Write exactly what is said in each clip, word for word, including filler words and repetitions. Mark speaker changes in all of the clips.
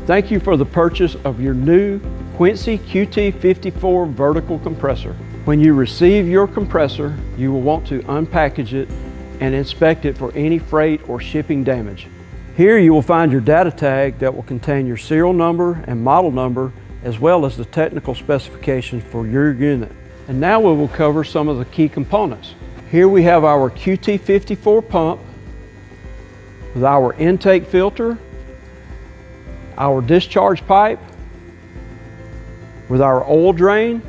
Speaker 1: Thank you for the purchase of your new Quincy Q T fifty-four vertical compressor. When you receive your compressor, you will want to unpackage it and inspect it for any freight or shipping damage. Here you will find your data tag that will contain your serial number and model number, as well as the technical specifications for your unit. And now we will cover some of the key components. Here we have our Q T fifty-four pump with our intake filter, our discharge pipe, with our oil drain,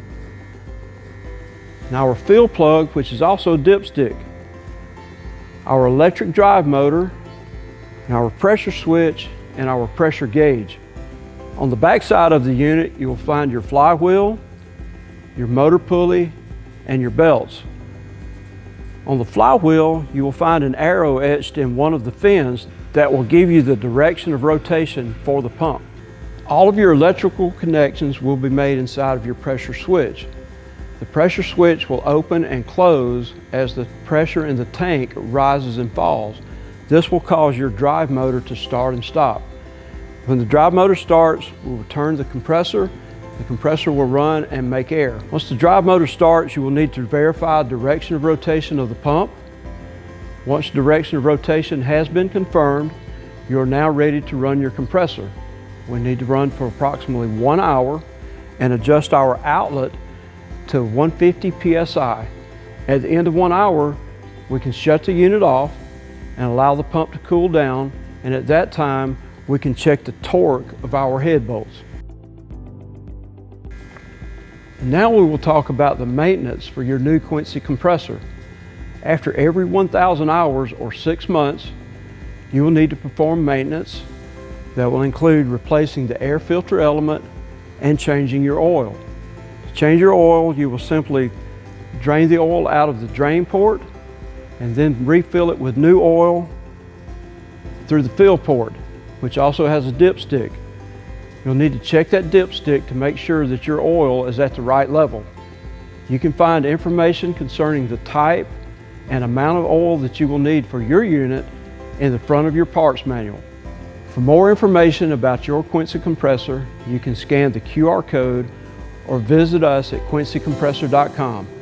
Speaker 1: and our fill plug, which is also dipstick, our electric drive motor, and our pressure switch, and our pressure gauge. On the back side of the unit, you will find your flywheel, your motor pulley, and your belts. On the flywheel, you will find an arrow etched in one of the fins that will give you the direction of rotation for the pump. All of your electrical connections will be made inside of your pressure switch. The pressure switch will open and close as the pressure in the tank rises and falls. This will cause your drive motor to start and stop. When the drive motor starts, we'll return the compressor. The compressor will run and make air. Once the drive motor starts, you will need to verify direction of rotation of the pump. Once direction of rotation has been confirmed, you are now ready to run your compressor. We need to run for approximately one hour and adjust our outlet to one hundred fifty P S I. At the end of one hour, we can shut the unit off and allow the pump to cool down, and at that time, we can check the torque of our head bolts. Now we will talk about the maintenance for your new Quincy compressor. After every one thousand hours or six months, you will need to perform maintenance that will include replacing the air filter element and changing your oil. To change your oil, you will simply drain the oil out of the drain port and then refill it with new oil through the fill port, which also has a dipstick. You'll need to check that dipstick to make sure that your oil is at the right level. You can find information concerning the type and amount of oil that you will need for your unit in the front of your parts manual. For more information about your Quincy compressor, you can scan the Q R code or visit us at quincy compressor dot com.